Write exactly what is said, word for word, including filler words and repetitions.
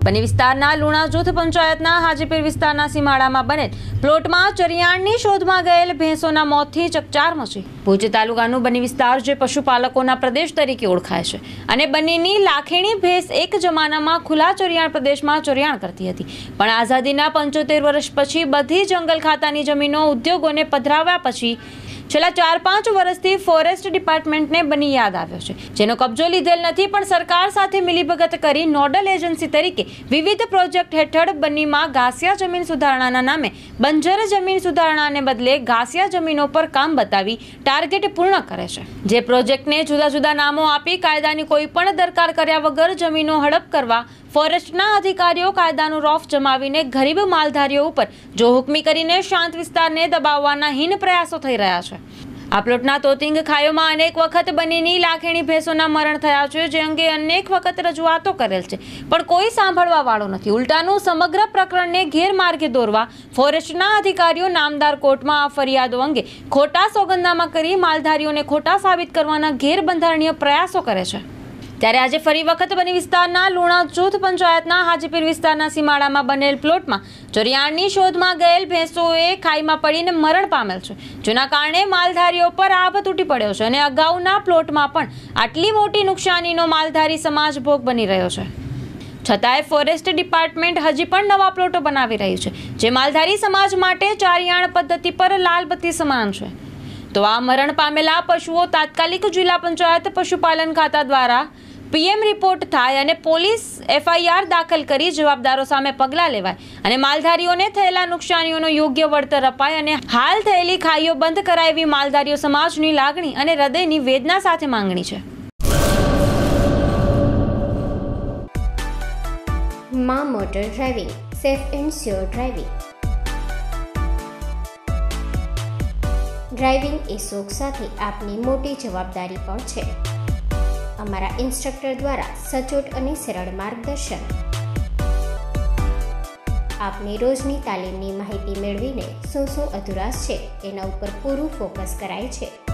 બની વિસ્તારના લુણા જૂથ પંચાયતના હાજીપીર વિસ્તારના સીમાડામાં બનેલ પ્લોટમાં ચરિયાણની શોધમાં ગયેલ ભેંસોના મોતથી ચકચાર મચી। ભુજ તાલુકાનું બની વિસ્તાર જે પશુપાલકોના પ્રદેશ તરીકે ઓળખાય છે અને બનીની લાખેણી ભેંસ એક જમાનામાં ખુલ્લા ચરિયાણ પ્રદેશમાં ચરિયાણ કરતી હતી, પણ આઝાદીના પંચોતેર વર્ષ પછી બધી જંગલ ખાતાની જમીનો ઉદ્યોગોને પધરાવ્યા પછી છેલ્લા ચાર પાંચ વર્ષથી ફોરેસ્ટ ડિપાર્ટમેન્ટને બની યાદ આવ્યો છે, જેનો કબજો લીધેલ નથી, પણ સરકાર સાથે મિલીભગત કરી નોડલ એજન્સી તરીકે વિવિધ પ્રોજેક્ટ હેઠળ બનીમાં ઘાસિયા જમીન સુધારણાના નામે બંજર જમીન સુધારણાને બદલે ઘાસિયા જમીનો પર કામ બતાવી ટાર્ગેટ પૂર્ણ કરે છે। જે પ્રોજેક્ટને જુદા જુદા નામો આપી કાયદાની કોઈ પણ દરકાર કર્યા વગર જમીનો હડપ કરવા ફોરેસ્ટના અધિકારીઓ કાયદાનું રોફ જમાવીને ગરીબ માલધારીઓ ઉપર જોહુકમી કરીને શાંત વિસ્તારને દબાવવાના હીન પ્રયાસો થઈ રહ્યા છે। આ પ્લોટના તોતિંગ ખાયોમાં અનેક વખત બનીની લાખેણી ભેંસોના મરણ થયા છે, જે અંગે અનેક વખત રજૂઆતો કરેલ છે, પણ કોઈ સાંભળવા વાળો નથી। ઉલટાનું સમગ્ર પ્રકરણને ગેરમાર્ગે દોરવા ફોરેસ્ટના અધિકારીઓ નામદાર કોર્ટમાં આ ફરિયાદો અંગે ખોટા સોગંદનામા કરી માલધારીઓને ખોટા સાબિત કરવાના ગેરબંધારણીય પ્રયાસો કરે છે। ત્યારે આજે ફરી વખત બની વિસ્તારના લુણા જૂથ પંચાયતના હાજીપીર વિસ્તારના સીમાડામાં બનેલ પ્લોટમાં ચરિયાણની શોધમાં ગયેલ ભેંસોએ ખાઈમાં પડીને મરણ પામેલ છે, જેના કારણે માલધારીઓ પર આભ તૂટી પડ્યો છે અને અગાઉના પ્લોટમાં પણ આટલી મોટી નુકસાનીનો માલધારી સમાજ ભોગ બની રહ્યો છે। છતાંય ફોરેસ્ટ ડિપાર્ટમેન્ટ હજી પણ નવા પ્લોટો બનાવી રહ્યું છે, જે માલધારી સમાજ માટે ચારિયાણ પદ્ધતિ પર લાલબત્તી સમાન છે। તો આ મરણ પામેલા પશુઓ તાત્કાલિક જિલ્લા પંચાયત પશુપાલન ખાતા દ્વારા પીએમ રિપોર્ટ થાય અને પોલીસ એફઆઈઆર દાખલ કરી જવાબદારો સામે પગલાં લેવાય અને માલધારીઓને થયેલા નુકસાનીઓનો યોગ્ય વળતર અપાય અને હાલ થયેલી ખાઈઓ બંધ કરાય એવી માલધારીઓ સમાજની લાગણી અને હૃદયની વેદના સાથે માંગણી છે। માં motor driving, safe and sure driving. Driving એ શોખ સાથે આપની મોટી જવાબદારી પણ છે। અમારા ઇન્સ્ટ્રક્ટર દ્વારા સચોટ અને સરળ માર્ગદર્શન, આપની રોજની તાલીમની માહિતી મેળવીને શું શું અધુરાશ છે એના ઉપર પૂરું ફોકસ કરાય છે।